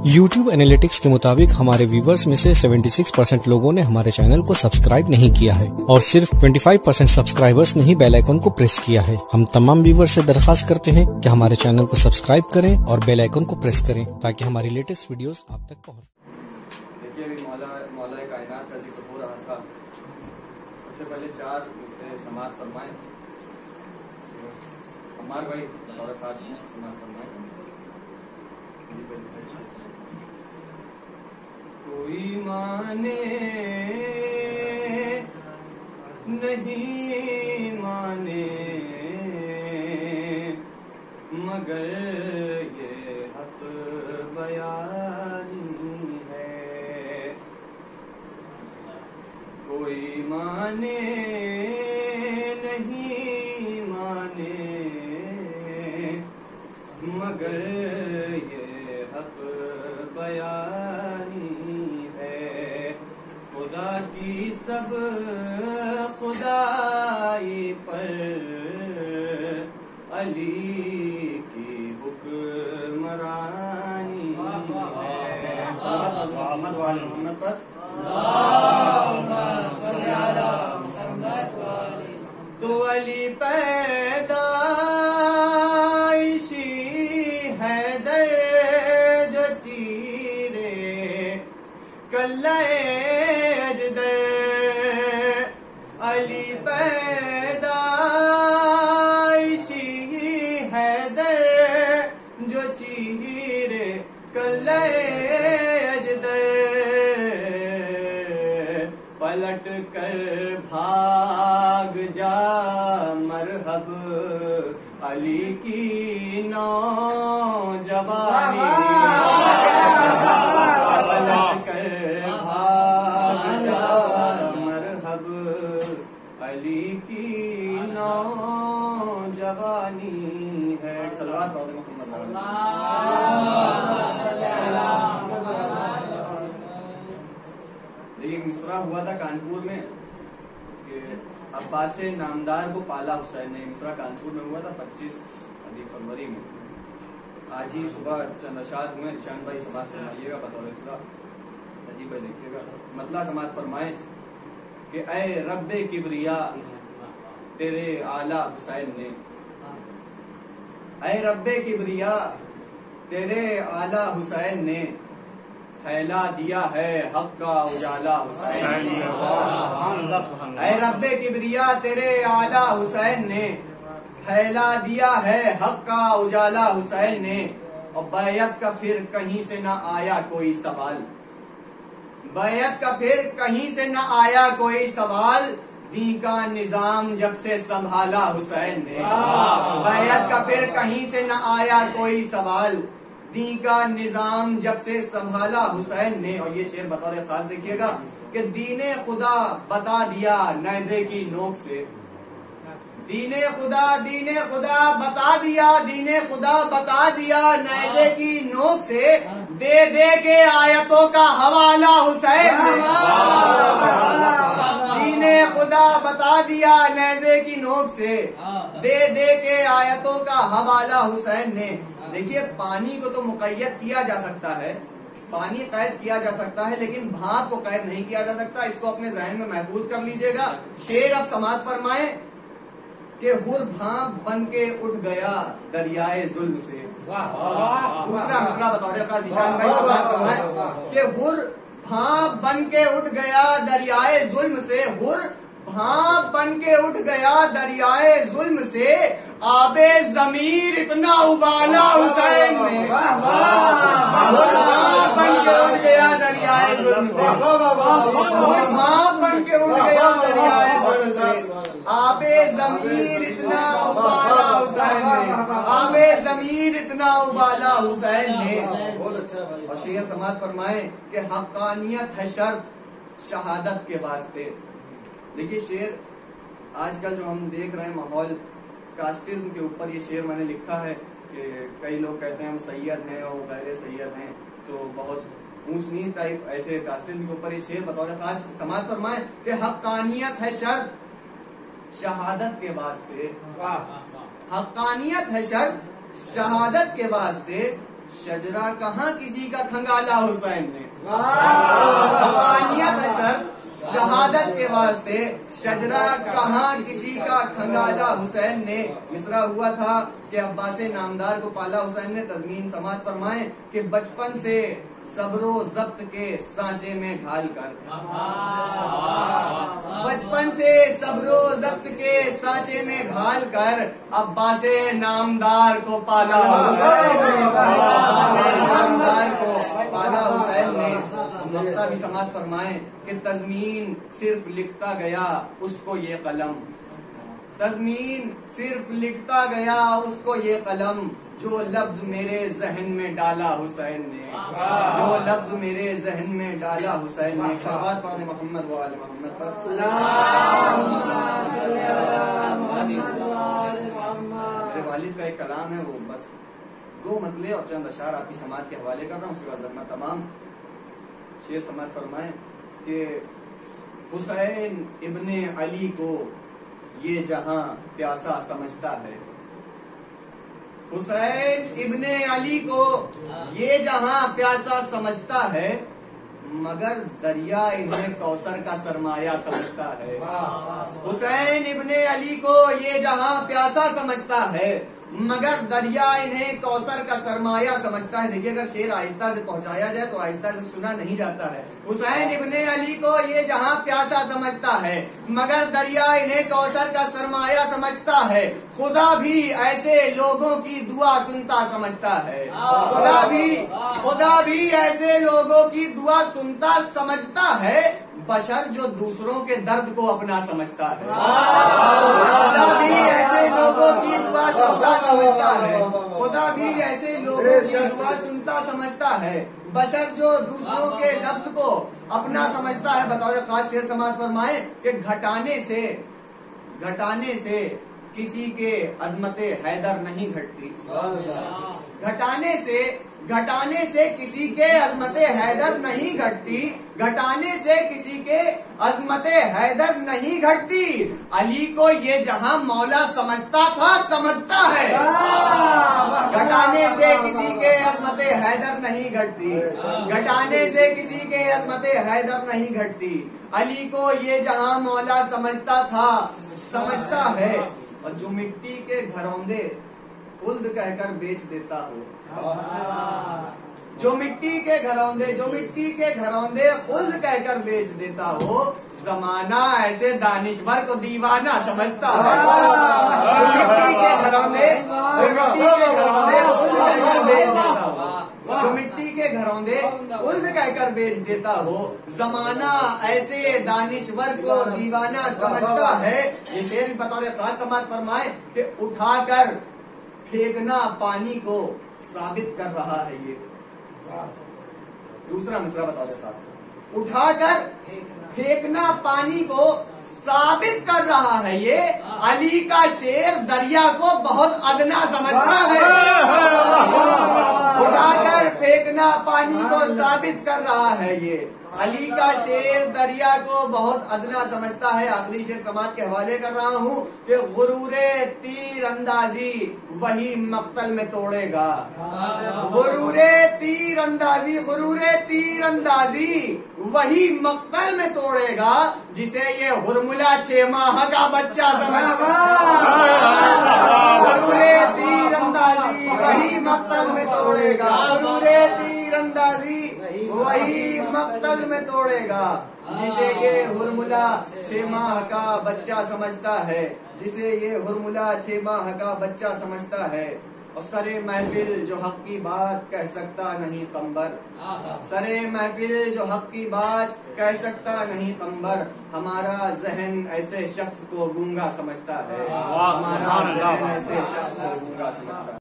YouTube analytics کے مطابق ہمارے ویورز میں سے 76% لوگوں نے ہمارے چینل کو سبسکرائب نہیں کیا ہے اور صرف 25% سبسکرائبرز نے ہی بیل آئیکن کو پریس کیا ہے۔ ہم تمام ویورز سے درخواست کرتے ہیں کہ ہمارے چینل کو سبسکرائب کریں اور بیل آئیکن کو پریس کریں تاکہ ہماری لیٹسٹ ویڈیوز آپ تک پہنچ۔ دیکھیے ابھی مولا کائنات کا ذکر ہو رہا تھا۔ سب سے پہلے 4 مصرے سماعت فرمائیں۔ عمار بھائی اور خاص سماعت فرمائیں۔ کوئی مانے نہیں مانے مگر یہ حق بیانی ہے، کوئی مانے نہیں مانے مگر یہ حق بیانی ہے، خدا کی سب خدائی پر علی کی حکمرانی ہے۔ محمد وعلی محمد پر تو علی پیدائشی حیدر جو چیرے کلہ اجدر، علی پیدائشی حیدر جو چیرے کلہ اجدر، پلٹ کر بھاگ جا مرحب علی کی نوجوانی، پلٹ کر بھاگ جا مرحب علی کی نوجوانی ہے۔ صلوات پڑھو محمد ایک مصرع ہوا تھا کانپور میں کہ عباس نامدار کو پالا حسین نے۔ مصرع کانپور میں ہوا تھا 25 فروری میں۔ آج ہی صبح چند اشعار ہوئے، نشان بھائی سماعت فرمائیے گا بطور اصلاح۔ عجیب بھائی دیکھیے گا، مطلع سماعت فرمائیں کہ اے رب کبریا تیرے اعلیٰ حسین نے، اے رب کبریا تیرے اعلیٰ حسین نے پھیلا دیا ہے حق کا اجالا حسین نے، اے رب کبریا تیرے اعلیٰ حسین نے پھیلا دیا ہے حق کا اجالا حسین نے، اور بیعت کا پھر کہیں سے نہ آیا کوئی سوال، بیعت کا پھر کہیں سے نہ آیا کوئی سوال، دین کا نظام جب سے سنبھالا حسین نے، بیعت کا پھر کہیں سے نہ آیا کوئی سوال، دین کا نظام جب سے سنبھالا حسین نے۔ اور یہ شعر بطور خاص دیکھیے گا کہ دین خدا بتا دیا نیزے کی نوک سے، دین خدا بتا دیا، دین خدا بتا دیا نیزے کی نوک سے، دے دے کے آیتوں کا حوالہ حسین نے، دین خدا بتا دیا نیزے کی نوک سے، دے دے کے آیتوں کا حوالہ حسین نے۔ دیکھیے پانی کو تو مقید کیا جا سکتا ہے، پانی قید کیا جا سکتا ہے، لیکن بھاپ کو قید نہیں کیا جا سکتا۔ اس کو اپنے ذہن میں محفوظ کر لیجئے گا۔ شعر اب سماعت فرمائیں کہ ہر بھاپ بن کے اٹھ گیا دریائے ظلم سے۔ دوسرا مصرع بطور خاص ذیشان بھائی سماعت فرمائیں کہ ہر بھاپ بن کے اٹھ گیا دریائے ظلم سے، ہر بھاپ بن کے اٹھ گیا دریائے ظلم سے، آب ضمیر اتنا ابالا حسین نے، ہر بھاپ بن کے اٹھ گیا دریائے ظلم سے، ہر بھاپ بن کے اٹھ گیا دریائے ظلم سے، آب ضمیر اتنا ابالا حسین نے، آب ضمیر اتنا ابالا حسین نے۔ اور شعر سماعت فرمائیں کہ حقانیت ہے شرط شہادت کے واسطے۔ دیکھیے شعر آج کل جو ہم دیکھ رہے ہیں ماحول کاسٹزم کے اوپر، یہ شعر میں نے لکھا ہے کہ کئی لوگ کہتے ہیں ہم سید ہیں اور غیر سید ہیں، تو بہت اونچ نیچ ٹائپ ایسے کاسٹزم کے اوپر یہ شعر بطور خاص سماعت فرمائیں کہ حقانیت ہے شرط شہادت کے واسطے، حقانیت ہے شرط شہادت کے واسطے، شجرا کہاں کسی کا کھنگالا حسین نے، شہادت کے واسطے شجرا کہاں کسی کا کھنگالا حسین نے۔ مصرع ہوا تھا کہ عباس نامدار کو پالا حسین نے، تضمین سماعت فرمائیں کہ بچپن سے صبر و ضبط کے سانچے میں ڈھال کر، بچپن سے صبر و ضبط کے سانچے میں ڈھال کر عباس نامدار کو پالا حسین نے، عباس نامدار کو پالا حسین نے۔ مقطع بھی سماعت فرمائیں کہ تضمین صرف لکھتا گیا اس کو یہ قلم، تضمین صرف لکھتا گیا اس کو یہ قلم، جو لفظ میرے ذہن میں ڈالا حسین نے، جو لفظ میرے ذہن میں ڈالا حسین نے۔ صلوات پڑھیں محمد و آل محمد پر۔ میرے والد کا ایک کلام ہے، وہ بس 2 مطلع اور چند اشعار آپ کی سماعت کے حوالے کر رہا ہوں، اس کے بعد ذمہ تمام شعر سماعت فرمائیں کہ حسین ابن علی کو یہ جہاں پیاسا سمجھتا ہے، حسین ابن علی کو یہ جہاں پیاسا سمجھتا ہے، مگر دریا انہیں کوثر کا سرمایہ سمجھتا ہے۔ حسین ابن علی کو یہ جہاں پیاسا سمجھتا ہے، مگر دریا انہیں کوثر کا سرمایہ سمجھتا ہے۔ دیکھیے اگر شعر آہستہ سے پہنچایا جائے تو آہستہ سے سنا نہیں جاتا ہے۔ حسین ابن علی کو یہ جہاں پیاسا سمجھتا ہے، مگر دریا انہیں کوثر کا سرمایہ سمجھتا ہے، خدا بھی ایسے لوگوں کی دعا سنتا سمجھتا ہے، خدا بھی ایسے لوگوں کی دعا سنتا سمجھتا ہے، بشر جو دوسروں کے درد کو اپنا سمجھتا ہے، خدا بھی ایسے لوگوں کی دعا سنتا سمجھتا ہے، خدا بھی ایسے لوگوں کی دعا سنتا سمجھتا ہے، بشر جو دوسروں کے لفظ کو اپنا سمجھتا ہے۔ بطور خاص شعر سماعت فرمائیں کہ گھٹانے سے کسی کے عظمت حیدر نہیں گھٹتی، گھٹانے سے کسی کے عظمت حیدر نہیں گھٹتی، گھٹانے سے کسی کے عظمت حیدر نہیں گھٹتی، علی کو یہ جہاں مولا سمجھتا تھا سمجھتا ہے، گھٹانے سے کسی کے عظمت حیدر نہیں گھٹتی، گھٹانے سے کسی کے عظمت حیدر نہیں گھٹتی، علی کو یہ جہاں مولا سمجھتا تھا سمجھتا ہے، اور جو مٹی کے گھروندے خلد کہہ کر بیچ دیتا ہو، جو مٹی کے گھروندے خلد کہہ کر بیچ دیتا ہو، زمانہ ایسے دانشور کو دیوانہ سمجھتا ہے، جو مٹی کے گھروندے خلد کہہ کر بیچ دیتا ہو، جو مٹی کے گھروندے خلد کہہ کر بیچ دیتا ہو، زمانہ ایسے دانشور کو دیوانہ سمجھتا ہے۔ یہ شعر بطور خاص سماعت فرمائے کہ اٹھا کر پھینکنا پانی کو ثابت کر رہا ہے یہ، دوسرا مصرع بطور خاص، اٹھا کر پھینکنا پانی کو ثابت کر رہا ہے یہ، علی کا شعر دریا کو بہت ادنا سمجھتا ہے، اٹھا کر پھینکنا پانی کو ثابت کر رہا ہے یہ، علی کا شعر دریا کو بہت ادنا سمجھتا ہے۔ آخری شعر سماعت کے حوالے کر رہا ہوں کہ غرور تیر اندازی وہی مقتل میں توڑے گا، غرور تیر اندازی وہی مقتل میں توڑے گا، جسے یہ ہرملا 6 ماہ کا بچہ سمجھتا ہے، غرور تیر اندازی وہی مقتل میں توڑے گا، غرور تیر اندازی وہی مقتل میں توڑے گا، جسے یہ ہرملا 6 ماہ کا بچہ سمجھتا ہے، جسے یہ ہرملا 6 ماہ کا بچہ سمجھتا ہے۔ اور سرے محفل جو حق کی بات کہہ سکتا نہیں قمبر، سرے محفل جو حق کی بات کہہ سکتا نہیں قمبر، ہمارا ذہن ایسے شخص کو گونگا سمجھتا ہے، ہمارا ذہن ایسے شخص کو گونگا سمجھتا ہے۔